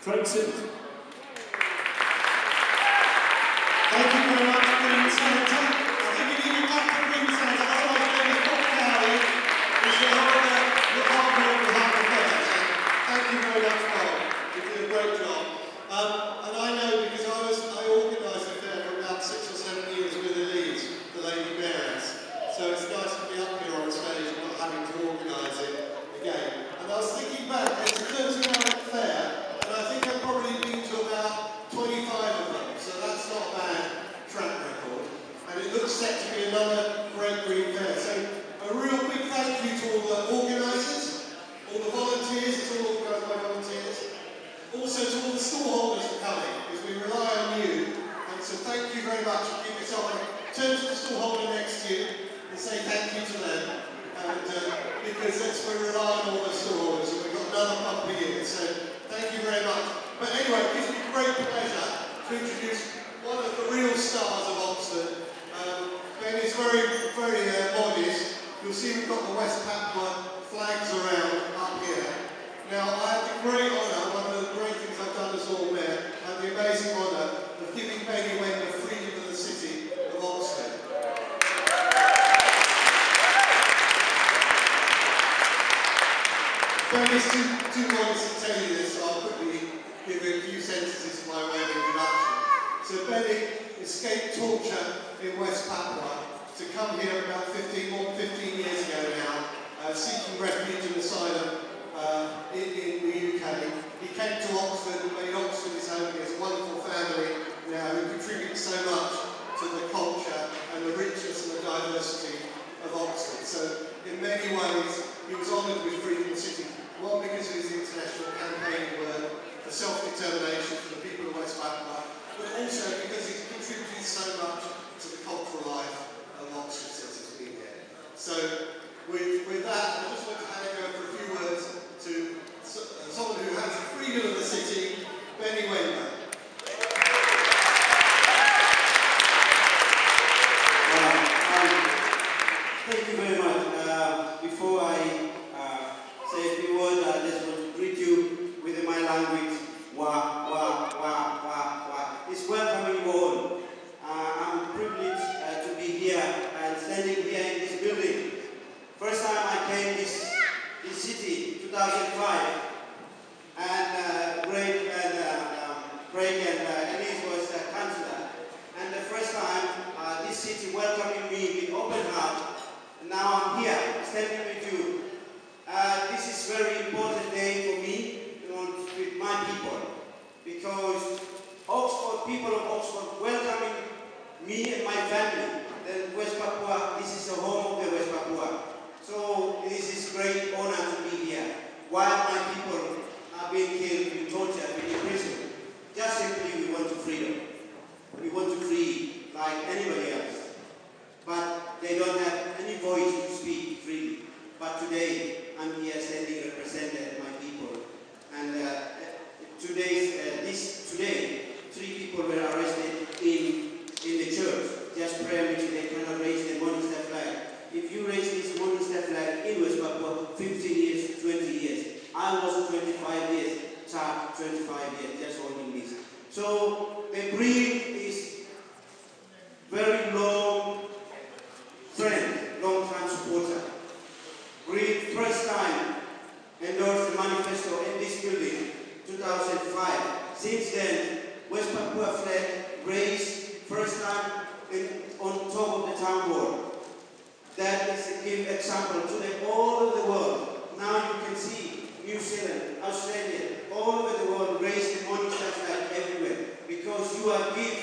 Craig Sims. Thank you very much, Queen Senator. I think you need to back the Queen Senator, otherwise we're going to put Gary, who's the hard work behind the fair. So thank you very much, Paul. You did a great job. And I know because I organised the fair for about 6 or 7 years with Elise, the Lady Mayoress. So it's nice to be up here on stage and not having to organise it again. And I was thinking back, it's a 30-hour fair, and I think I've probably been to about 25 of them, so that's not a bad track record. And it looks set to be another great green fair. So a real big thank you to all the organisers, all the volunteers, it's all organised by volunteers. Also to all the stallholders for coming, because we rely on you. And so thank you very much. Give yourself a turn to the stallholder next to you and say thank you to them. And because we rely on all the stallholders, and we've got another bumper year. So thank you very much. But anyway, it gives me great pleasure to introduce one of the real stars of Oxford. Ben is very, very modest. You'll see we've got the West Papua flags around up here. Now, I have the great honour, one of the great things I've done as Lord Mayor, I have the amazing honour of giving Benny Wen the freedom of the city of Oxford. Ben is too modest to tell you this, so I'll quickly give a few sentences by way of introduction. So Benny escaped torture in West Papua to come here about 15 years ago now, seeking refuge and asylum in the UK. He came to Oxford and made Oxford his home. He has a wonderful family now who contribute so much to the culture and the richness and the diversity of Oxford. So in many ways he was honoured with Freedom City. One, because of his international campaigning work for self-determination for the people of West Papua, but also because he's contributed so much to the cultural life of Oxford since he's been here. So, with that, I just want to hand over for a few words to someone who has the freedom of the city, Benny Wen. Thank you very much. Before I say a few words, I just want to greet you with my language. Wa, wa, wa, wa, wa. It's welcoming you all. I'm privileged to be here and standing here in this building. First time I came this city, 2005, and Craig and Elise was the councillor. And the first time this city welcoming me with open heart. Now I'm here, standing with you. This is a very important day for me, with my people, because Oxford, people of Oxford, welcoming me and my family. Then West Papua, this is the home of the West Papua. So this is great honor to be here. While my people are being killed, being tortured, being imprisoned, just simply we want to freedom. We want to free like anybody else. But they don't have any voice to speak freely. But today, I'm here standing representing my people. And today, 3 people were arrested in the church, just prior to they cannot raise the Monster flag. If you raise this Monster flag in West Papua, 15 years, 20 years. I was 25 years, charged 25 years, just holding this. So the breed is very long friend, long-time supporter. Breed first time endorsed the manifesto in this building, 2005. Since then, West Papua flag raised first time on top of the town wall. That is a give example to all over the world. Now you can see New Zealand, Australia, all over the world raise the Monster flag everywhere because you are giving